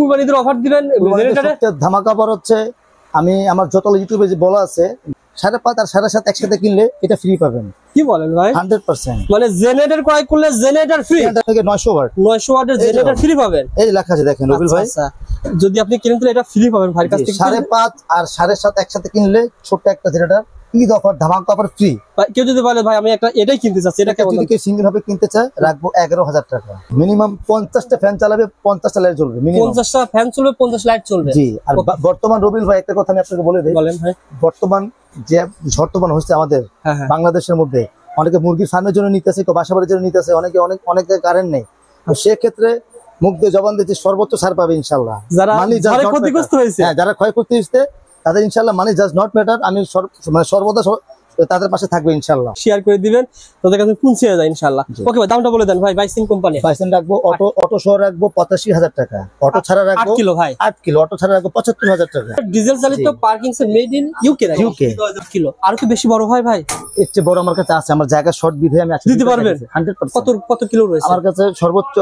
কুরবানিদের offer দিবেন জেনারেটরে? ধামাকা offer হচ্ছে, আমি আমার যত ইউটিউবে যে বলা আছে 5.5 আর 7.5 একসাথে কিনলে এটা ফ্রি পাবেন। কি বলেন ভাই? 100%। মানে জেনারেটর ক্রয় করলে জেনারেটর ফ্রি? থেকে 900 ওয়াট 900 ওয়াটের জেনারেটর ফ্রি পাবেন। এই লেখা আছে দেখেন রবিল ভাই। আচ্ছা, যদি আপনি কিনেন তাহলে এটা ফ্রি পাবেন ভাইয়ের কাছ থেকে। 5.5 আর 7.5 একসাথে কিনলে ছোট্ট একটা জেনারেটর ঈদ অফার ধামাকা অফার ফ্রি। কেউ যদি বলে ভাই আমি একটা এটাই কিনতে চাচ্ছি, এটা কেমন? যদি কেউ সিঙ্গেল ভাবে কিনতে চায় রাখবো 11,000 টাকা। মিনিমাম 50টা ফ্যান চালাবে, 50টা লাইট জ্বলবে। 50টা ফ্যান চলবে, 50 লাইট চলবে। জি। আর বর্তমান রবিল ভাই একটা কথা আমি আপনাকে বলে দেই। বলেন ভাই। বর্তমান যে ঝড় হচ্ছে আমাদের বাংলাদেশের মধ্যে, অনেকে মুরগির ফার্মের জন্য নিতেছে, কেউ বাসাবাড়ির জন্য নিতেছে, অনেকে কারেন্ট নেই। তো সেক্ষেত্রে মুখ দিয়ে জবান দিতে সর্বোচ্চ ছাড় পাবে ইনশাল্লাহ। যারা ক্ষতিগ্রস্ত হয়েছে, যারা ক্ষয়ক্ষতি হয়েছে তাদের ইনশাল্লাহ মানি জাস্ট নট ম্যাটার, আমি সর্বদা তাদের পাশে থাকবে ইনশাল্লাহ। শেয়ার করে দিবেন, তাদের কাছে পৌঁছে যায় ইনশাল্লাহ। ওকে ভাই, দামটা বলে দেন ভাই। Bison company. বাইসিং রাখবো অটো সহ রাখবো 85,000 টাকা। অটো ছাড়া রাখবো 8 কিলো ভাই। 8 কিলো অটো ছাড়া রাখবো 75,000 টাকা। ডিজেল চালিত Perkins set made in UK রাখবো 8 কিলো। আর কি বেশি বড় হয় ভাই? এর চেয়ে বড় আমার কাছে আছে, আমার জায়গা শর্ট বিধে আমি দিতে পারবেন 100%। কত কিলো রয়েছে আমার কাছে? সর্বোচ্চ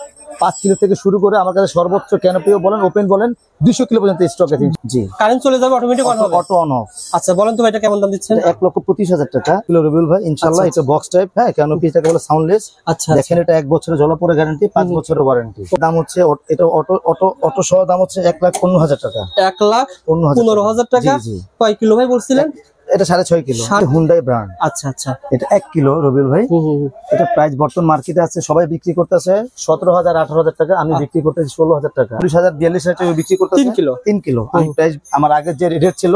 5 কিলো থেকে শুরু করে আমার কাছে সর্বোচ্চ ক্যানোপিও বলেন, ওপেন বলেন 200 কিলো পর্যন্ত স্টক আছে। জি। কারেন্ট চলে যাবে, অটোমেটিক অন হবে, অটো অন অফ। আচ্ছা বলেন তো ভাই, এটা কেমন দাম দিচ্ছেন? 1,25,000 টাকা কিলো রবিউল ভাই ইনশাআল্লাহ। এটা বক্স টাইপ, হ্যাঁ, ক্যানোপি এটাকে বলে সাউন্ডলেস। আচ্ছা, দেখেন এটা 1 বছরের জলপরে গ্যারান্টি, 5 বছরের ওয়ারেন্টি। দাম হচ্ছে এটা অটো সহ দাম হচ্ছে 1,15,000 টাকা। 1,15,000 টাকা। কয় কিলো ভাই বলছিলেন? এটা 6.5 কিলো, হুন্ডাই ব্র্যান্ড। আচ্ছা আচ্ছা। এটা 1 কিলো রবিউল ভাই। এটা প্রাইস বর্তমান মার্কেটে আছে, সবাই বিক্রি করতেছে 17,000 18,000 টাকা, আমি বিক্রি করতেছি 16,000 টাকা। 40,042 টাকা বিক্রি করতেছি 3 কিলো। আমি প্রাইস আমার আগের যে রেট ছিল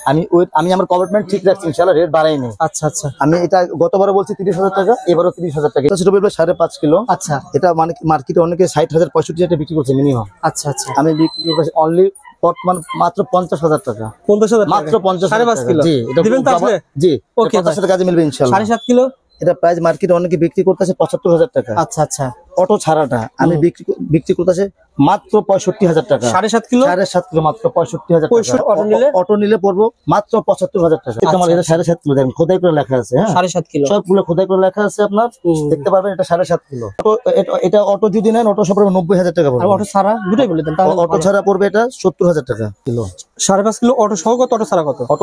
আমি আমার কমিটমেন্ট ঠিক রাখছি ইনশাআল্লাহ, রেট বাড়াইনি। আচ্ছা আচ্ছা। আমি এটা গতবারও বলছি 30,000 টাকা, এবারও 30,000 টাকা। এটা রবিউল ভাই 5.5 কিলো। আচ্ছা। এটা মানে মার্কেটে অনেকে 60,000 65,000 বিক্রি করছে মিনিমাম। আচ্ছা আচ্ছা। আমি বিক্রি করতেছি অনলি বর্তমান মাত্র 50,000 টাকা। 50,000 মাত্র 50,000 5.5 কিলো। জি, এটা দিবেন তো আসলে? জি, ওকে, 50,000 কাজে মিলবে ইনশাআল্লাহ। 7.5 কিলো। এটা প্রাইস মার্কেটে অনেকে বিক্রি করতেছে 75,000 টাকা। আচ্ছা আচ্ছা। অটো ছাড়াটা আমি বিক্রি করতেছে মাত্র 65,000 টাকা। 7.5 কিলো। 7.5 কিলো মাত্র 65,000 টাকা। অটো নিলে পড়বো মাত্র 75,000 টাকা। আমার এটা 7.5 কিলো, দেখেন খোদাই করে লেখা আছে। হ্যাঁ, 7.5 কিলো সবগুলো খোদাই করে লেখা আছে, আপনার দেখতে পারবেন। এটা 7.5 কিলো। এটা অটো যদি নেন অটো সব 90,000 টাকা পড়বে। অটো ছাড়া দুটোই বলে দেন তাহলে। অটো ছাড়া পড়বে এটা 70,000 টাকা কিলো। 5.5 কিলো অটো সহ কত, অটো ছাড়া কত? অটো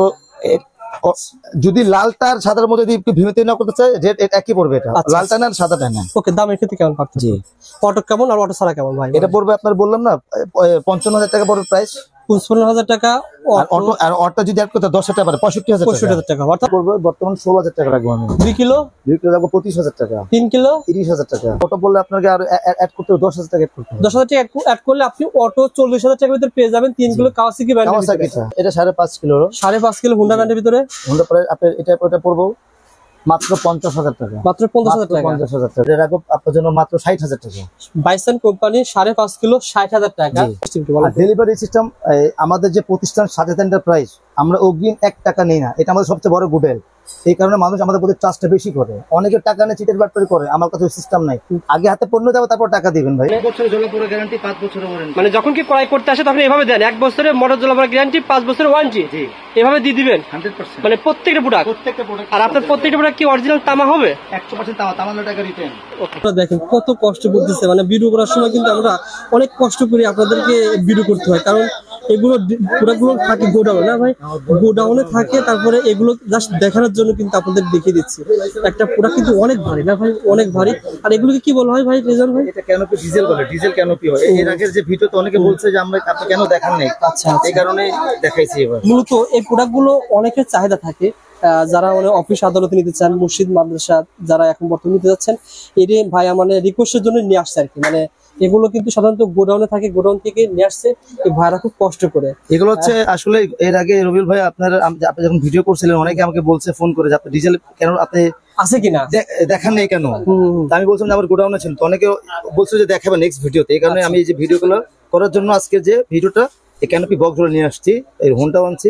যদি লালটা আর সাদার মধ্যে একটু ভিন্নতা না করতে চাই, রেট একই পড়বে। এটা লালটা না সাদাটা না। ওকে, দামের ক্ষেত্রে কেমন পার্থক্য? জি। অটো কেমন আর অটো ছাড়া কেমন ভাই? এটা পড়বে আপনার বললাম না 55,000 টাকা পড়বে প্রাইস। 55,000 টাকা। অটো আর অটো যদি অ্যাড করতে 10,000 টাকা পড়ে 65,000 টাকা। অর্থাৎ পড়বে বর্তমান 16,000 টাকা রাখবো আমি। 2 কিলো রাখবো 25,000 টাকা। 3 কিলো 30,000 টাকা। অটো বললে আপনাকে আর অ্যাড করতে 10,000 টাকা অ্যাড করতে হবে। 10,000 টাকা অ্যাড করলে আপনি অটো 40,000 টাকার ভিতরে পেয়ে যাবেন 3 কিলো কাওয়াসাকি ব্র্যান্ডের ভিতরে। এটা 5.5 কিলো। 5.5 কিলো হুন্ডা ব্র্যান্ডের ভিতরে। হুন্ডা প্রাইস আপনার এটা পড়বো মাত্র 50,000 টাকা। মাত্র 50,000 টাকা। 50,000 টাকা। এটা রাখবো আপনার জন্য মাত্র 60,000 টাকা। বাইসন কোম্পানি 5.5 কিলো 60,000 টাকা। ডেলিভারি সিস্টেম আমাদের যে প্রতিষ্ঠান সাজেদ এন্টারপ্রাইজ, আমরা অগ্রিম 1 টাকা নেই না। এটা আমাদের সবচেয়ে বড় গুডেল। এই কারণে মানুষ আমাদের প্রতি ট্রাস্টটা বেশি করে। অনেকে টাকা নিয়ে চিটের বাটপারি করে, আমার কাছে সিস্টেম নাই। আগে হাতে পণ্য যাবে, তারপর টাকা দিবেন ভাই। 1 বছরের জলাপুরা গ্যারান্টি, 5 বছরের ওয়ারেন্টি। মানে যখন কি ক্রয় করতে আসে তখন এভাবে দেন, 1 বছরের মোটর জলাপুরা গ্যারান্টি, 5 বছরের ওয়ারেন্টি। জি, এভাবে দিয়ে দিবেন 100%। মানে প্রত্যেকটা প্রোডাক্ট। আর আপনার প্রত্যেকটা প্রোডাক্ট কি অরিজিনাল তামা হবে? 100% তামা, 53 টাকা রিটার্ন। ওকে, দেখেন কত কষ্ট করতেছে। মানে ভিডিও করার সময় কিন্তু আমরা অনেক কষ্ট করি, আপনাদেরকে ভিডিও করতে হয়। কারণ এগুলো প্রোডাক্টগুলো থাকে গোডাউনে, না ভাই? গোডাউনে থাকে, তারপরে এগুলো জাস্ট দেখানোর জন্য কিন্তু আপনাদের দেখিয়ে দিচ্ছি। একটা প্রোডাক্ট কিন্তু অনেক ভারী, না ভাই? অনেক ভারী। আর এগুলোকে কি বলা হয় ভাই, রেজাল্ট ভাই? এটা ক্যানোপি ডিজেল বলে, ডিজেল ক্যানোপি হয়। এর আগের যে ভিডিওতে অনেকে বলছে যে আমরা আপনি কেন দেখান নাই। আচ্ছা, এই কারণে দেখাইছি। এবার মূলত এই প্রোডাক্টগুলো অনেকের চাহিদা থাকে, যারা মানে অফিস আদালতে নিতে চান, মসজিদ মাদ্রাসা যারা এখন বর্তমানে নিতে যাচ্ছেন, এটি ভাই মানে রিকোয়েস্টের জন্য নিয়ে আসছে আর কি। মানে এগুলো কিন্তু সাধারণত গোডাউনে থাকে, গোডাউন থেকে নিয়ে আসছে। এই ভাইরা খুব কষ্ট করে এগুলো হচ্ছে আসলে। এর আগে রবিউল ভাই আপনি যখন ভিডিও করছিলেন, অনেকে আমাকে বলছে ফোন করে যে আপনি ডিজেল কেন আপনি আছে কিনা দেখান নেই কেন। আমি বলছিলাম যে আমার গোডাউনে ছিল, তো অনেকে বলছে যে দেখাবে নেক্সট ভিডিওতে। এই কারণে আমি এই যে ভিডিওগুলো করার জন্য আজকে যে ভিডিওটা এই ক্যানোপি বক্সগুলো নিয়ে আসছি, এই হোন্ডা আনছি,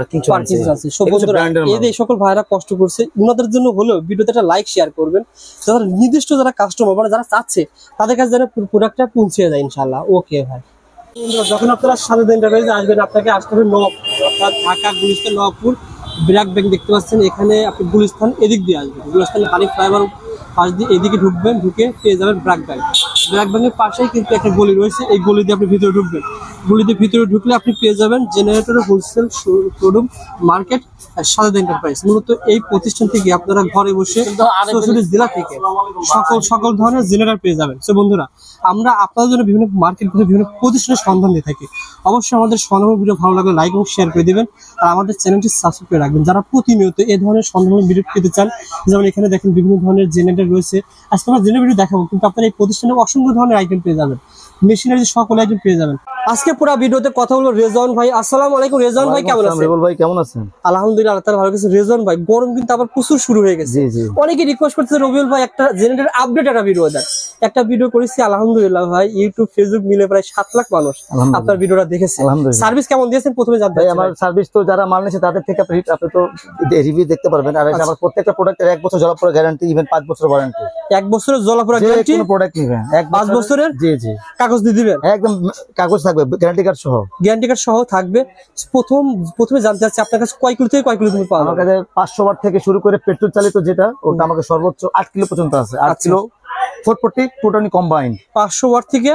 সকল ভাইরা কষ্ট করছে, ওনাদের জন্য হলেও ভিডিওতে একটা লাইক শেয়ার করবেন। যারা নির্দিষ্ট যারা কাস্টমার মানে যারা চাচ্ছে তাদের কাছে যেন প্রোডাক্টটা পৌঁছে যায় ইনশাআল্লাহ। ওকে ভাই, যখন আপনারা সাজেদ এন্টারপ্রাইজে আসবেন, আপনাকে আসতে হবে নওয়াবপুর, অর্থাৎ ঢাকা গুলিস্তান নওয়াবপুর ব্র্যাক ব্যাংক দেখতে পাচ্ছেন। এখানে আপনি গুলিস্তান এদিক দিয়ে আসবেন, গুলিস্তান হানিফ ফ্লাইওভার পাশ দিয়ে এদিকে ঢুকবেন, ঢুকে পেয়ে যাবেন ব্র্যাক ব্যাংক। ব্ল্যাক ব্যাংকের পাশেই কিন্তু একটা গলি রয়েছে, এই গলি দিয়ে আপনি ভিতরে ঢুকবেন। গলিতে ভিতরে ঢুকলে আপনি পেয়ে যাবেন জেনারেটরের wholesale showroom market Sadeed enterprise. মূলত এই প্রতিষ্ঠান থেকে আপনারা ঘরে বসে 64 জেলা থেকে সকল ধরনের জেনারেটর পেয়ে যাবেন। তো বন্ধুরা, আমরা আপনাদের জন্য বিভিন্ন মার্কেট ঘুরে বিভিন্ন প্রতিষ্ঠানের সন্ধান দিয়ে থাকি। অবশ্যই আমাদের সন্ধান ভিডিও ভালো লাগলে লাইক এবং শেয়ার করে দিবেন, আর আমাদের চ্যানেলটি সাবস্ক্রাইব করে রাখবেন যারা প্রতিনিয়ত এই ধরনের সন্ধান ভিডিও পেতে চান। যেমন এখানে দেখেন বিভিন্ন ধরনের জেনারেটর রয়েছে। আজকে আমরা জেনারেটর ভিডিও দেখাবো, কিন্তু আপনারা এই প্রতিষ্ঠানে অসংখ্য ধরনের আইটেম পেয়ে যাবেন, মেশিনারি সকল আইটেম পেয়ে যাবেন। আজকে পুরো ভিডিওতে কথা বলবো রেজওয়ান ভাই। আসসালামু আলাইকুম রেজওয়ান ভাই, কেমন আছেন? রেবুল ভাই কেমন আছেন? আলহামদুলিল্লাহ, আল্লাহ তাআলা ভালো আছে। রেজওয়ান ভাই, গরম কিন্তু আবার প্রচুর শুরু হয়ে গেছে। অনেকে রিকোয়েস্ট করতেছে রবিউল ভাই একটা জেনারেটর আপডেট একটা ভিডিও দেন। একটা ভিডিও করেছি আলহামদুলিল্লাহ ভাই, ইউটিউব ফেসবুক মিলে প্রায় 7 লাখ মানুষ আপনার ভিডিওটা দেখেছে। সার্ভিস কেমন দিয়েছেন প্রথমে জানতে চাই। আমার সার্ভিস তো যারা মাল নিয়েছে তাদের থেকে আপনি তো রিভিউ দেখতে পারবেন। আর এটা আমার প্রত্যেকটা প্রোডাক্টের 1 বছর জলাপুরা গ্যারান্টি, ইভেন 5 বছর ওয়ারেন্টি। 1 বছরের জলাপুরা গ্যারান্টি, কোনো প্রোডাক্ট নিবেন 5 বছরের। জি জি, কাগজ দিয়ে দিবেন, একদম কাগজ থাকবে, গ্যারান্টি কার্ড সহ। গ্যারান্টি কার্ড সহ থাকবে। প্রথমে জানতে চাচ্ছি আপনার কাছে কয় কিলো থেকে কয় কিলো তুমি পাওয়া আমার কাছে 500 ওয়াট থেকে শুরু করে পেট্রোল চালিত যেটা, ওটা আমাকে সর্বোচ্চ 8 কিলো পর্যন্ত আছে। 8 কিলো 440 টোটালি কম্বাইন্ড। 500 ওয়াট থেকে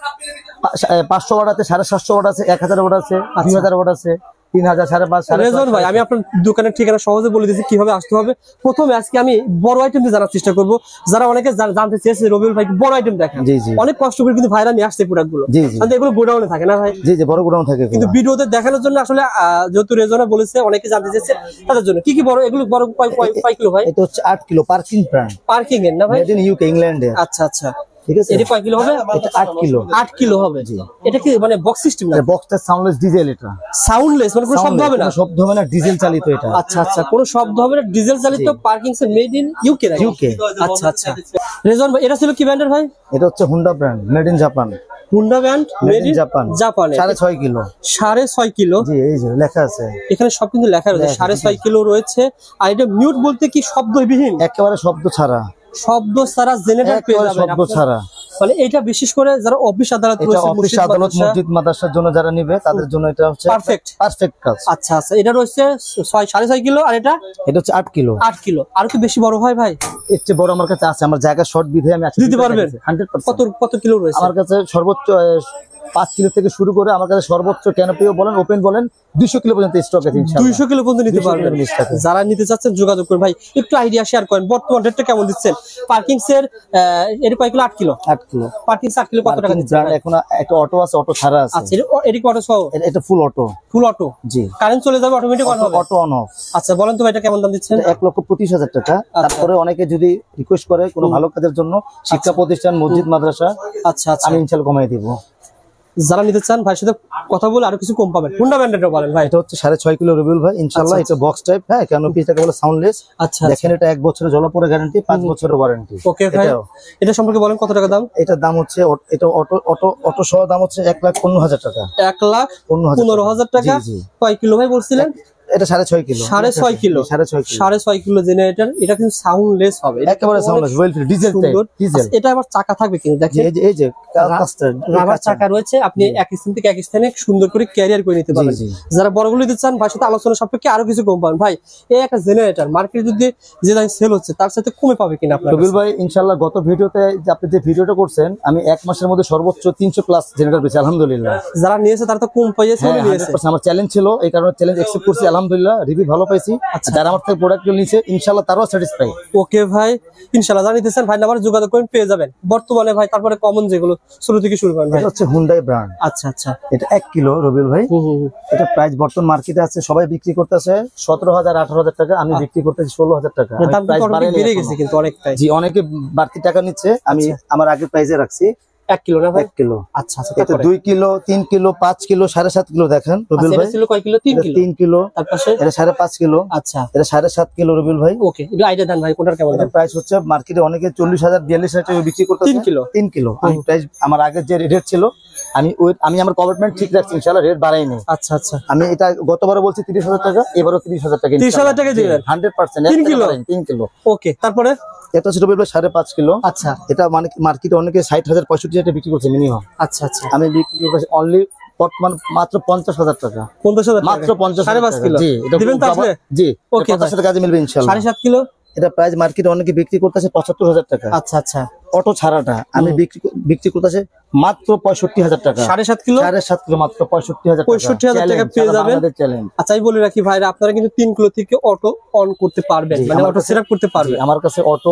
500 ওয়াট আছে, 750 ওয়াট আছে, 1000 ওয়াট আছে, 2000 ওয়াট আছে, 3000, 5,500। রেজওয়ান ভাই, আমি আপনার দোকানের ঠিকানা সহজে বলে দিচ্ছি কিভাবে আসতে হবে। প্রথমে আজকে আমি বড় আইটেম দিয়ে জানার চেষ্টা করবো। যারা অনেকে জানতে চেয়েছে রবিউল ভাই বড় আইটেম দেখেন, অনেক কষ্ট করে কিন্তু ভাইরা নিয়ে আসছে প্রোডাক্ট গুলো, এগুলো গোডাউনে থাকে না ভাই? জি জি, বড় গোডাউন থাকে। কিন্তু ভিডিওতে দেখানোর জন্য আসলে যেহেতু রেজওয়ান বলেছে অনেকে জানতে চেয়েছে, তাদের জন্য কি কি বড় এগুলো বড় কয় কিলো ভাই? এটা হচ্ছে 8 কিলো পার্কিং ব্র্যান্ড, পার্কিং এর না ভাই? মেড ইন ইউকে, ইংল্যান্ডে। আচ্ছা আচ্ছা, ঠিক আছে। এটা কয় কিলো হবে? এটা 8 কিলো। 8 কিলো হবে। জি, এটা কি মানে বক্স সিস্টেম না? বক্সটা সাউন্ডলেস ডিজেল। এটা সাউন্ডলেস মানে কোনো শব্দ হবে না? শব্দ হবে না, ডিজেল চালিত এটা। আচ্ছা আচ্ছা, কোনো শব্দ হবে না, ডিজেল চালিত, Perkins set made in UK. UK. আচ্ছা আচ্ছা। রেজওয়ান ভাই, এটা ছিল কি ব্র্যান্ডের ভাই? এটা হচ্ছে Honda brand, made in Japan. Honda brand, made in Japan. জাপানে 6.5 কিলো। 6.5 কিলো। জি, এই যে লেখা আছে এখানে সব কিন্তু লেখা রয়েছে, 6.5 কিলো রয়েছে। আর এটা মিউট বলতে কি শব্দবিহীন? একেবারে শব্দ ছাড়া, শব্দ ছাড়া জেনারেটর পেয়ে যাবেন। শব্দ ছাড়া মানে এটা বিশেষ করে যারা অফিস আদালত রয়েছে, অফিস আদালত মসজিদ মাদ্রাসার জন্য যারা নেবে তাদের জন্য এটা হচ্ছে পারফেক্ট কাজ। আচ্ছা আচ্ছা, এটা রয়েছে 6.5 কিলো। আর এটা হচ্ছে 8 কিলো। 8 কিলো। আর কি বেশি বড় হয় ভাই? এর চেয়ে বড় আমার কাছে আছে, আমার জায়গা শর্ট বিধে আমি দিতে পারবেন 100%। কত কিলো রয়েছে আমার কাছে? সর্বোচ্চ 5 কিলো থেকে শুরু করে আমার কাছে সর্বোচ্চ ক্যানোপিও বলেন, ওপেন বলেন, 200 কিলো পর্যন্ত স্টক আছে ইনশাআল্লাহ। 200 কিলো পর্যন্ত নিতে পারবেন। যারা নিতে চাচ্ছেন যোগাযোগ করুন ভাই। একটু আইডিয়া শেয়ার করেন, বর্তমান রেটটা কেমন দিচ্ছেন? পার্কিং এর এটা কয় kilo? 8 kilo. 8 kilo Perkins 8 kilo কত টাকা দিচ্ছেন? এখন একটা অটো আছে, অটো ছাড়া আছে। আচ্ছা, এটা কি অটো সহ? এটা ফুল অটো। Full auto? জি। কারেন্ট চলে যাবে, অটোমেটিক অন হবে? Auto on off. আচ্ছা, বলেন তো ভাই এটা কেমন দাম দিচ্ছেন? 1,25,000 টাকা। তারপরে অনেকে যদি রিকোয়েস্ট করে কোনো ভালো কাজের জন্য, শিক্ষা প্রতিষ্ঠান, মসজিদ মাদ্রাসা, আচ্ছা আচ্ছা, আমি ইনশাআল্লাহ কমাই দিব। যারা নিতে চান ভাইয়ের সাথে কথা বলে আরো কিছু কম পাবেন। হুন্ডা ব্র্যান্ডের বলেন ভাই। এটা হচ্ছে 6.5 কিলো রবিউল ভাই, ইনশাআল্লাহ। এটা বক্স টাইপ, হ্যাঁ, ক্যানোপিটাকে বলে সাউন্ডলেস। আচ্ছা, দেখেন এটা 1 বছরের জলাপুরা গ্যারান্টি, 5 বছরের ওয়ারেন্টি। ওকে ভাই, এটা সম্পর্কে বলেন কত টাকা দাম? এটার দাম হচ্ছে, এটা অটো সহ দাম হচ্ছে 1,15,000 টাকা। 1,15,000 টাকা। কয় কিলো ভাই বলছিলেন? এটা 6.5 কিলো। 6.5 কিলো। 6.5 kilo generator. এটা কিন্তু সাউন্ডলেস হবে, একেবারে soundless, oil free, diesel type, diesel. এটা আবার চাকা থাকবে কিন্তু দেখেন, এই যে রাবার চাকা রয়েছে। আপনি এক স্থান থেকে এক স্থানে সুন্দর করে ক্যারিয়ার করে নিতে পারবেন। যারা বড়গুলো দিতে চান ভাইয়ের সাথে আলোচনা সাপেক্ষে আরো কিছু কম পাবেন। ভাই, এই একটা জেনারেটর মার্কেটে যদি যে দামে সেল হচ্ছে তার সাথে কমে পাবে কিনা আপনার? রবিউল ভাই, ইনশাআল্লাহ গত ভিডিওতে আপনি যে ভিডিওটা করছেন, আমি 1 মাসের মধ্যে সর্বোচ্চ 300 প্লাস জেনারেটর পেয়েছি আলহামদুলিল্লাহ। যারা নিয়েছে তারা তো কম পেয়েছে। আমার চ্যালেঞ্জ ছিল, এই কারণে চ্যালেঞ্জ অ্যাকসেপ্ট করছি আলহামদুলিল্লাহ, রিভিউ ভালো পাইছি। যারা আমার থেকে প্রোডাক্ট নিয়েছে ইনশাআল্লাহ তারাও স্যাটিসফাই। ওকে ভাই, ইনশাআল্লাহ যারা নিতে চান ভাই নাম্বারে যোগাযোগ করেন, পেয়ে যাবেন। বর্তমানে ভাই তারপরে কমন যেগুলো শুরু থেকে শুরু করেন ভাই। এটা হচ্ছে হুন্ডাই ব্র্যান্ড। আচ্ছা আচ্ছা, এটা 1 কিলো রবিউল ভাই। এটা প্রাইস বর্তমান মার্কেটে আছে, সবাই বিক্রি করতেছে 17,000 18,000 টাকা, আমি বিক্রি করতেছি 16,000 টাকা। প্রাইস বেড়ে গেছে কিন্তু অনেকটাই। জি, অনেকে বাড়তি টাকা নিচ্ছে, আমি আমার আগের প্রাইসে রাখছি। 1 কিলো না ভাই? 1 কিলো। আচ্ছা আচ্ছা, এটা 2 কিলো, 3 কিলো, 5 কিলো, 7.5 কিলো। দেখেন রবিউল ভাই, এটা ছিল কয় কিলো? 3 কিলো। 3 কিলো। তার পাশে এটা 5.5 কিলো। আচ্ছা, এটা 7.5 কিলো রবিউল ভাই। ওকে, এটা আইডিয়া দেন ভাই, কোনটার কেমন দাম? প্রাইস হচ্ছে মার্কেটে অনেকে 40,000 42,000 টাকা বিক্রি করতেছে। 3 কিলো। 3 কিলো। আমি প্রাইস আমার আগের যে রেট ছিল, আমি আমার কমিটমেন্ট ঠিক রাখছি, ইনশাআল্লাহ রেট বাড়াইনি। আচ্ছা আচ্ছা, আমি এটা গতবারও বলছি 30,000 টাকা, এবারও 30,000 টাকা। 30,000 টাকা দিবেন 100%। 3 কিলো। 3 কিলো। ওকে, তারপরে এটা হচ্ছে রবিউল ভাই 5.5 কিলো। আচ্ছা, এটা মানে মার্কেটে অনেকে 60,000 65,000 টাকা বিক্রি করছে মিনিমাম। আচ্ছা আচ্ছা, আমি বিক্রি করছি অনলি বর্তমান মাত্র 50,000 টাকা। 50,000 মাত্র 50,000 5.5 কিলো। জি, এটা দিবেন তো আসলে? জি, ওকে, 50,000 টাকা কাজে মিলবে ইনশাআল্লাহ। 7.5 কিলো। এটা প্রাইস মার্কেটে অনেকে বিক্রি করতেছে 75,000 টাকা। আচ্ছা আচ্ছা, অটো ছাড়াটা আমি বিক্রি করতেছি মাত্র 65,000 টাকা। 7.5 কিলো 7.5 কিলো মাত্র 65,000 টাকা। 65,000 টাকা পেয়ে যাবেন। আচ্ছা আমি বলে রাখি ভাইরা, আপনারা কিন্তু 3 কিলো থেকে অটো অন করতে পারবেন, মানে অটো সেটআপ করতে পারবেন। আমার কাছে অটো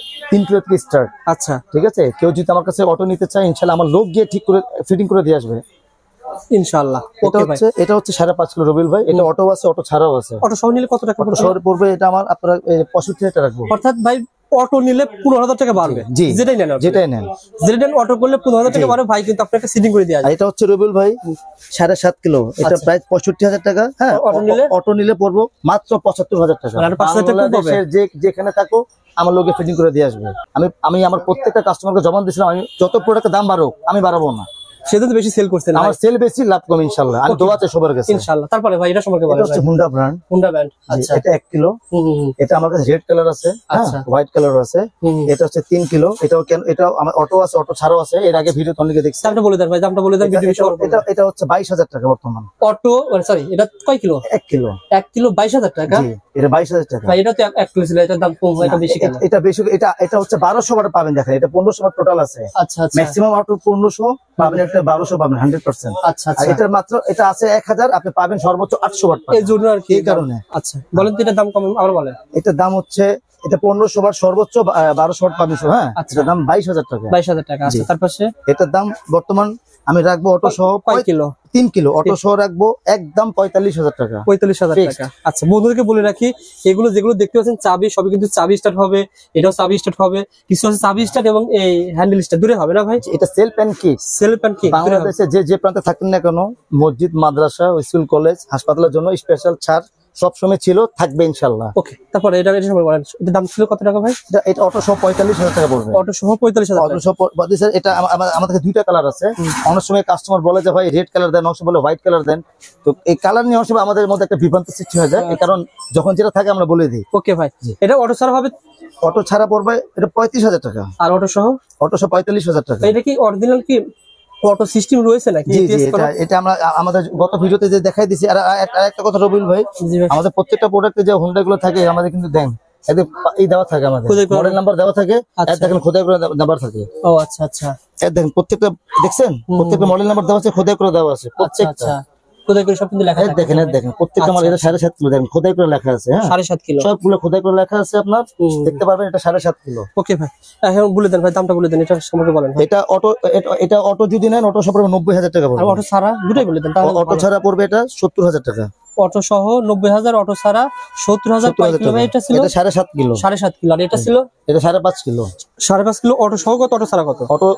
3 কিলো থেকে স্টার্ট। আচ্ছা ঠিক আছে, কেউ যদি আমার কাছে অটো নিতে চায় ইনশাআল্লাহ আমার লোক গিয়ে ঠিক করে ফিটিং করে দিয়ে আসবে ইনশাআল্লাহ। এটা হচ্ছে 5.5 কিলো রবিল ভাই। এটা অটো আছে, অটো ছাড়াও আছে। অটো সহ নিলে কত টাকা অটো শহরে পড়বে এটা আমার আপনার 65,000 টাকা রাখবো। অর্থাৎ ভাই অটো নিলে 15,000 টাকা বাড়বে। জি যেটাই নেন যেটাই নেন অটো করলে 15,000 টাকা বাড়বে ভাই, কিন্তু আপনাকে সিটিং করে দেওয়া যায়। এটা হচ্ছে রবিল ভাই 7.5 কিলো, এটা প্রায় 65,000 টাকা। হ্যাঁ, অটো নিলে পড়বো মাত্র 75,000 টাকা। বাংলাদেশের যেখানে থাকো আমার লোকে ফিটিং করে দিয়ে আসবে। আমি আমার প্রত্যেকটা কাস্টমারকে জবান দিয়েছিলাম, আমি যত প্রোডাক্টের দাম বাড়ুক আমি বাড়াবো না। সেটা বেশি সেল করছেন, আমার সেল বেশি, লাভ কম ইনশাআল্লাহ। আমি দোয়া চাই সবার কাছে ইনশাআল্লাহ। তারপরে ভাই এটা সম্পর্কে বলেন। এটা হচ্ছে হুন্ডা ব্র্যান্ড। আচ্ছা এটা 1 কিলো। এটা আমার কাছে রেড কালার আছে, হোয়াইট কালার আছে। এটা হচ্ছে 3 কিলো। এটাও আমার অটো আছে, অটো ছাড়াও আছে। এর আগে ভিডিও অনেকে দেখছেন। দামটা বলে দেন ভাই, দামটা বলে দেন। এটা হচ্ছে 22,000 টাকা বর্তমান। অটো সরি, এটা কয় কিলো? 1 কিলো। 1 কিলো 22,000 টাকা। জি, এটা 22,000 টাকা ভাই। এটা তো 1 কিলো ছিল, এটা দাম কম, এটা বেশি কেন? এটা বেশি। এটা হচ্ছে 1200 ওয়াট পাবেন। দেখেন এটা 1500 ওয়াট টোটাল আছে। আচ্ছা আচ্ছা। ম্যাক্সিমাম অটো 1500 পাবেন, এটা 1200 পাবেন 100%। আচ্ছা আচ্ছা। এটা মাত্র এটা আছে 1000, আপনি পাবেন সর্বোচ্চ 800 ওয়াট পাবেন। এই জন্য আর কি, এই কারণে। আচ্ছা বলেন তো এটার দাম কম আবার বলেন। এটার দাম হচ্ছে এটা 1500 ওয়াট, সর্বোচ্চ 1200 ওয়াট পাবেন। হ্যাঁ, এটার দাম 22,000 টাকা। 22,000 টাকা। আচ্ছা তারপরে এটার দাম বর্তমান আমি রাখবো অটো সহ কয় কিলো? 3 কিলো। অটো সহ রাখবো একদম 45,000 টাকা। 45,000 টাকা। আচ্ছা বন্ধুদেরকে বলে রাখি, এগুলো যেগুলো দেখতে পাচ্ছেন চাবি, সবই কিন্তু চাবি স্টার্ট হবে। এটাও চাবি স্টার্ট হবে, কিছু আছে চাবি স্টার্ট এবং এই হ্যান্ডেল স্টার্ট। দূরে হবে না ভাই? এটা self and kick. Self and kick. বাংলাদেশে যে প্রান্তে থাকেন না কেন, মসজিদ, মাদ্রাসা, স্কুল, কলেজ, হাসপাতালের জন্য স্পেশাল ছাড় সবসময় ছিল, থাকবে ইনশাআল্লাহ। ওকে, তারপরে এটা সম্পর্কে বলেন। এটা দাম ছিল কত টাকা ভাই? এটা অটো সহ 45,000 টাকা পড়বে। অটো সহ 45,000 টাকা। অটো সহ এটা আমাদের দুইটা কালার আছে। অনেক সময় কাস্টমার বলে যে ভাই রেড কালার দেন, অনেক সময় বলে হোয়াইট কালার দেন। তো এই কালার নিয়ে অনেক সময় আমাদের মধ্যে একটা বিভ্রান্তি সৃষ্টি হয়ে যায়, কারণ যখন যেটা থাকে আমরা বলে দিই। ওকে ভাই, এটা অটো ছাড়া হবে? অটো ছাড়া পড়বে এটা 35,000 টাকা। আর অটো সহ? অটো সহ 45,000 টাকা। এটা কি অরিজিনাল কি অটো সিস্টেম রয়েছে নাকি? জি জি, এটা আমরা আমাদের গত ভিডিওতে যে দেখাই দিছি। আর একটা কথা রবিল ভাই, আমাদের প্রত্যেকটা প্রোডাক্টে যে হোন্ডা গুলো থাকে আমাদের কিন্তু দেন একদম এই দেওয়া থাকে, আমাদের মডেল নাম্বার দেওয়া থাকে। দেখেন খোদাই করে নাম্বার থাকে। ও আচ্ছা আচ্ছা। দেখেন প্রত্যেকটা দেখছেন, প্রত্যেকটা মডেল নাম্বার দেওয়া আছে, খোদাই করে দেওয়া আছে প্রত্যেকটা। খোদাই করে সব কিন্তু লেখা আছে। দেখেন প্রত্যেকটা মাল। এটা 7.5 কিলো। দেখেন খোদাই করে লেখা আছে। হ্যাঁ 7.5 কিলো সবগুলো খোদাই করে লেখা আছে, আপনার দেখতে পারবেন। এটা 7.5 কিলো। ওকে ভাই, এখন বলে দেন ভাই, দামটা বলে দেন, এটা সম্পর্কে বলেন। এটা অটো যদি নেন অটো সহ 90,000 টাকা পড়বে। আর অটো ছাড়া দুটোই বলে দেন। অটো ছাড়া পড়বে এটা 70,000 টাকা। অটো সহ 90,000, অটো ছাড়া 70,000 টাকা। ভাই এটা ছিল 7.5 কিলো। 7.5 কিলো। আর এটা ছিল এটা 5.5 কিলো। 5.5 কিলো। অটো সহ কত, অটো ছাড়া কত? অটো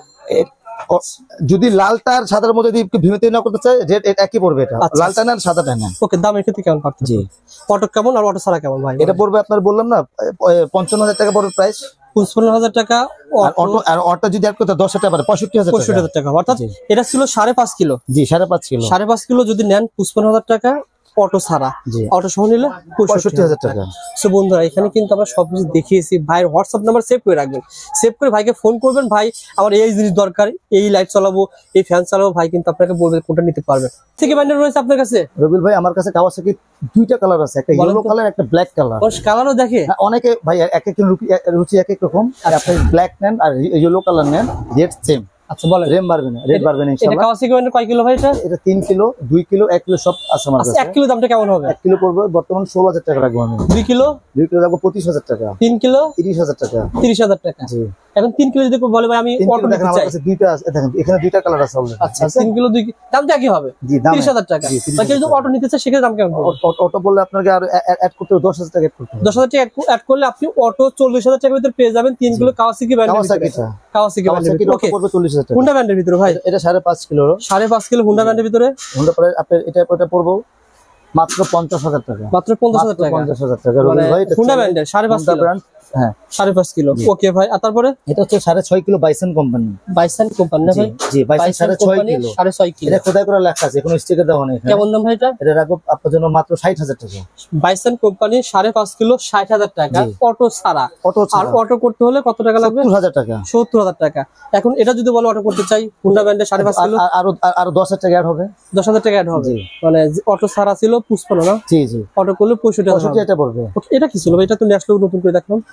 যদি লালটা আর সাদার মধ্যে ভিমেতে না করতে চাই রেট একই পড়বে। এটা লালটা না সাদাটা না। ওকে, দাম এর ক্ষেত্রে কেমন পার্থক্য? জি, অটো কেমন আর অটো ছাড়া কেমন ভাই? এটা পড়বে আপনার বললাম না 55,000 টাকা পড়বে প্রাইস। 55,000 টাকা। অটো আর অটো যদি অ্যাড করতে 10,000 টাকা পড়ে 65,000 টাকা। অর্থাৎ এটা ছিল 5.5 কিলো। জি 5.5 কিলো। 5.5 কিলো যদি নেন 55,000 টাকা অটো ছাড়া। অটো সহ নিলে 65,000 টাকা। সো বন্ধুরা, এখানে কিন্তু আমরা সবকিছু দেখিয়েছি। ভাইয়ের হোয়াটসঅ্যাপ নাম্বার সেভ করে রাখবেন, সেভ করে ভাইকে ফোন করবেন। ভাই আমার এই জিনিস দরকার, এই লাইট চালাবো, এই ফ্যান চালাবো, ভাই কিন্তু আপনাকে বলবে কোনটা নিতে পারবেন। ঠিক আছে, ব্যান্ডেল রয়েছে আপনার কাছে? রবিল ভাই আমার কাছে কাওয়াসাকি দুইটা কালার আছে, একটা ইয়েলো কালার, একটা ব্ল্যাক কালার। কালারও দেখে অনেকে ভাই এক এক রুচি এক এক রকম। আর আপনি ব্ল্যাক নেন আর ইয়েলো কালার নেন, রেট সেম। আচ্ছা বলেন। রেট বাড়বে না, রেট বাড়বে না ইনশাআল্লাহ। এটা কাওয়াসাকি ব্র্যান্ডের কয় কিলো ভাই? এটা 3 কিলো, 2 কিলো, 1 কিলো সব আছে আমার কাছে। 1 কিলো দামটা কেমন হবে? 1 কিলো পড়বে বর্তমান 16,000 টাকা রাখবো আমি। 2 কিলো রাখবো 25,000 টাকা। 3 কিলো 30,000 টাকা। 30,000 টাকা। জি। এখন 3 কিলো যদি বলে ভাই আমি অটো নিতে চাই। দুইটা আছে, দেখেন এখানে দুইটা কালার আছে অলরেডি। আচ্ছা 3 কিলো 2 দামটা কি হবে? জি, দাম 30,000 টাকা। বাকি যদি অটো নিতে চাই সেক্ষেত্রে দাম কেমন হবে? অটো বললে আপনাকে আর অ্যাড করতে 10,000 টাকা অ্যাড করতে হবে। 10,000 টাকা অ্যাড করলে আপনি অটো 40,000 টাকার ভিতরে পেয়ে যাবেন 3 কিলো কাওয়াসাকি ব্র্যান্ডের ভিতরে। কাওয়াসাকি ব্র্যান্ডের ওকে পড়বে 40,000 টাকা। হুন্ডা ব্র্যান্ডের ভিতরে ভাই এটা 5.5 কিলো। 5.5 কিলো হুন্ডা ব্র্যান্ডের ভিতরে। হুন্ডা পরে আপনি এটা পড়বো মাত্র 50,000 টাকা। মাত্র 50,000 টাকা। 50,000 টাকা রবিল ভাই। হুন্ডা ব্র্যান্ডের 5.5 কিলো। হ্যাঁ 5.5 কিলো। ওকে ভাই, আর তারপরে এটা হচ্ছে 6.5 kilo Bison company. Bison company না ভাই? জি বাইসন 6.5 কিলো। 6.5 কিলো। এটা খোদাই করে লেখা আছে, কোনো স্টিকার দেওয়া নেই। কেমন দাম ভাই এটা? এটা রাখো আপনার জন্য মাত্র 60,000 টাকা। বাইসন কোম্পানি 5.5 কিলো 60,000 টাকা অটো ছাড়া। আর অটো করতে হলে কত টাকা লাগবে? 70,000 টাকা। 70,000 টাকা। এখন এটা যদি বলো অটো করতে চাই হুন্ডা ব্র্যান্ডের 5.5 কিলো, আরো 10,000 টাকা অ্যাড হবে। 10,000 টাকা অ্যাড হবে। মানে অটো ছাড়া ছিল 55 না? জি জি। অটো করলে 65,000 এটা পড়বে। এটা কি ছিল ভাই? এটা তো আসলে নতুন করে দেখলাম।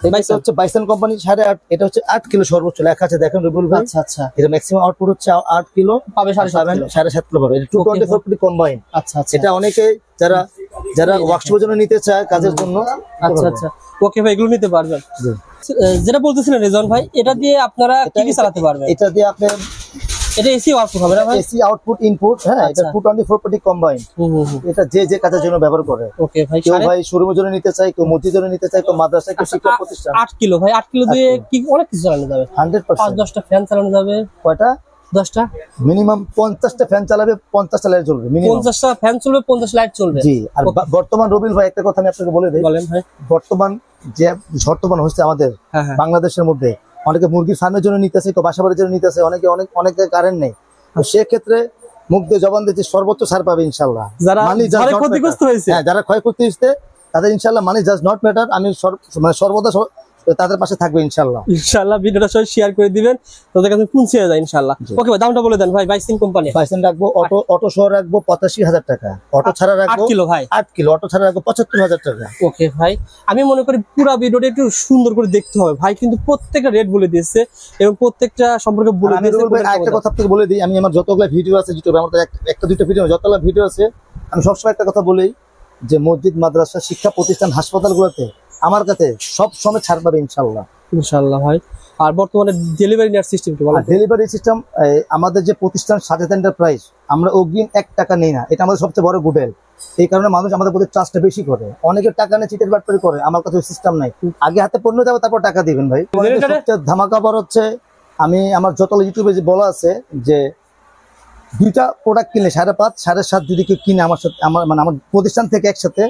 এটা হচ্ছে বাইসন কোম্পানি 8.5, এটা হচ্ছে 8 কিলো সর্বোচ্চ লেখা আছে, দেখেন রবিউল ভাই। আচ্ছা আচ্ছা, এটা ম্যাক্সিমাম আউটপুট হচ্ছে 8 কিলো পাবে 7.5 কিলো পাবে। এটা 224 কম্বাইন। আচ্ছা আচ্ছা, এটা অনেকে যারা ওয়ার্কশপের জন্য নিতে চায়, কাজের জন্য। আচ্ছা আচ্ছা, ওকে ভাই, এগুলো নিতে পারবেন। যেটা বলতেছিলেন রেজন ভাই, এটা দিয়ে আপনারা কি কি চালাতে পারবেন? এটা দিয়ে আপনি এটা এসি আউটপুট হবে না ভাই? এসি আউটপুট ইনপুট, হ্যাঁ। এটা 224 কম্বাইন। এটা যে কাজের জন্য ব্যবহার করে। ওকে ভাই, কেউ ভাই শোরুমের জন্য নিতে চায়, কেউ মসজিদের জন্য নিতে চায়, কেউ মাদ্রাসা, কেউ শিক্ষা প্রতিষ্ঠান। 8 কিলো ভাই, 8 কিলো দিয়ে কি অনেক কিছু চালানো যাবে। 100%। 5-10টা ফ্যান চালানো যাবে। কয়টা? 10টা, মিনিমাম 50টা ফ্যান চালাবে, 50টা লাইট জ্বলবে মিনিমাম। 50টা ফ্যান চলবে, 50 লাইট চলবে। জি। আর বর্তমান রবিউল ভাই একটা কথা আমি আপনাকে বলে দেই। বলেন ভাই। বর্তমান যে ঝড় হচ্ছে আমাদের বাংলাদেশের মধ্যে, অনেকে মুরগির ফার্মের জন্য নিতেছে, কেউ বাসাবাড়ির জন্য নিতেছে, অনেকে কারেন্ট নেই। তো সেক্ষেত্রে মুখ দিয়ে জবান দিতে সর্বোচ্চ ছাড় পাবে ইনশাল্লাহ। যারা ক্ষতিগ্রস্ত হয়েছে, হ্যাঁ, যারা ক্ষয়ক্ষতি হয়েছে তাদের ইনশাল্লাহ মানি জাস্ট নট ম্যাটার। আমি সর্বদা তাদের পাশে থাকবে ইনশাল্লাহ। ইনশাল্লাহ ভিডিওটা সবাই শেয়ার করে দিবেন, তাদের কাছে পৌঁছে যায় ইনশাল্লাহ। ওকে ভাই, দামটা বলে দেন ভাই। বাইসিন কোম্পানি বাইসিন রাখবো, অটো সহ রাখবো 85,000 টাকা। অটো ছাড়া রাখবো 8 কিলো ভাই, 8 কিলো অটো ছাড়া রাখবো 75,000 টাকা। ওকে ভাই, আমি মনে করি পুরো ভিডিওটা একটু সুন্দর করে দেখতে হবে ভাই, কিন্তু প্রত্যেকটা রেট বলে দিয়েছে এবং প্রত্যেকটা সম্পর্কে বলে দিয়েছে। একটা কথা আপনাকে বলে দিই, আমি আমার যতগুলো ভিডিও আছে ইউটিউবে, আমার তো একটা দুটো ভিডিও, যতগুলো ভিডিও আছে, আমি সবসময় একটা কথা বলি যে মসজিদ, মাদ্রাসা, শিক্ষা প্রতিষ্ঠান, হাসপাতালগুলোতে আমার কাছে সব সময় ছাড় পাবে ইনশাল্লাহ। ইনশাআল্লাহ ভাই। আর বর্তমানে ডেলিভারি নেট সিস্টেম কি বলেন? ডেলিভারি সিস্টেম, আমাদের যে প্রতিষ্ঠান সাজেদ এন্টারপ্রাইজ, আমরা অগ্রিম 1 টাকা নেই না। এটা আমাদের সবচেয়ে বড় গুডেল। এই কারণে মানুষ আমাদের প্রতি ট্রাস্টটা বেশি করে। অনেকে টাকা নিয়ে চিটের বাটপারি করে, আমার কাছে সিস্টেম নাই। আগে হাতে পণ্য যাবে, তারপর টাকা দিবেন ভাই। ধামাকা অফার হচ্ছে, আমি আমার যত ইউটিউবে যে বলা আছে যে 2টা প্রোডাক্ট কিনলে 5.5, 7.5 যদি কেউ কিনে আমার সাথে, আমার প্রতিষ্ঠান থেকে একসাথে।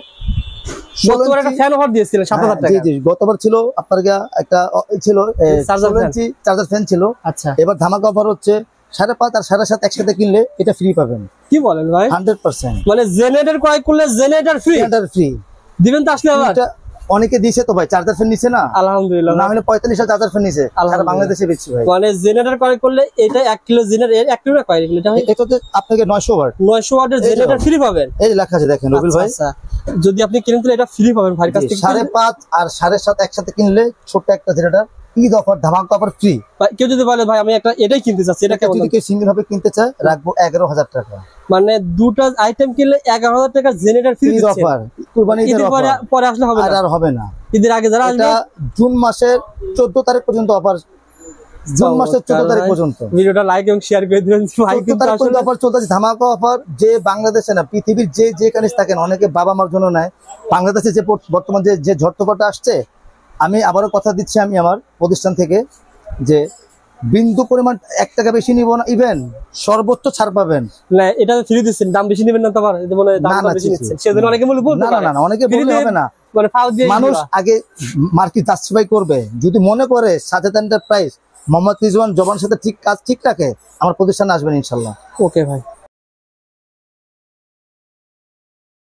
গতবার একটা ফ্যান অফার দিয়েছিলেন 7,000 টাকা। জি, গতবার ছিল আপনার একটা ছিল চার্জার ফ্যান ছিল। আচ্ছা, এবার ধামাকা অফার হচ্ছে 5.5 আর 7.5 একসাথে কিনলে এটা ফ্রি পাবেন। কি বলেন ভাই? 100%। মানে জেনারেটর ক্রয় করলে জেনারেটর ফ্রি দিবেন তো? আসলে আবার অনেকে দিছে তো ভাই, চার্জার ফ্যান নিছে না, আলহামদুলিল্লাহ। না হলে 45 চার্জার ফ্যান নিছে সারা বাংলাদেশে বেশি ভাই। মানে জেনারেটর ক্রয় করলে এটা 1 কিলো জেনারেটর, 1 কিলো না কয় লিটার ভাই? এটাতে আপনাকে 900 ওয়াটের জেনারেটর ফ্রি পাবেন। এই লেখা আছে, দেখেন রবিউল ভাই। আচ্ছা, যদি আপনি কিনেন তাহলে এটা ফ্রি পাবেন ভাই কাছ থেকে। 5.5 আর 7.5 একসাথে কিনলে ছোট্ট একটা জেনারেটর ঈদ অফার, ধামাকা অফার ফ্রি। কেউ যদি বলে ভাই আমি একটা এটাই কিনতে চাচ্ছি, এটা কেমন? যদি কেউ সিঙ্গেল ভাবে কিনতে চায়, রাখবো 11,000 টাকা। মানে দুটো আইটেম কিনলে 11,000 টাকা জেনারেটর ফ্রি দিচ্ছে। অফার কুরবানি ঈদের অফার, পরে আসলে হবে না, আর হবে না। ঈদের আগে যারা আসবে, এটা জুন মাসের 14 তারিখ পর্যন্ত অফার। জুন মাসের 14 তারিখ পর্যন্ত ভিডিওটা লাইক এবং শেয়ার করে দিবেন ভাই। কিন্তু আসলে অফার চলতেছে, ধামাকা অফার। যে বাংলাদেশে না, পৃথিবীর যেখানে থাকেন, অনেকে বাবা মার জন্য নেয়। বাংলাদেশে যে বর্তমান যে ঝড় আসছে, আমি আবারও কথা দিচ্ছি, আমি আমার প্রতিষ্ঠান থেকে যে বিন্দু পরিমাণ 1 টাকা বেশি নিব না, ইভেন সর্বোচ্চ ছাড় পাবেন। না, এটা ফ্রি দিচ্ছেন, দাম বেশি নেবেন না তো? আবার এটা বলে দাম বেশি নিচ্ছেন, সেজন্য অনেকে বলে বলতে পারে না, অনেকে বললে হবে না। মানে ফাউ দিয়ে মানুষ আগে মার্কেট যাচাই করবে। যদি মনে করে সাজেদ এন্টারপ্রাইজ, মোহাম্মদ রিজওয়ান জবানের সাথে ঠিক রাখে, আমার প্রতিষ্ঠানে আসবেন ইনশাল্লাহ। ওকে ভাই।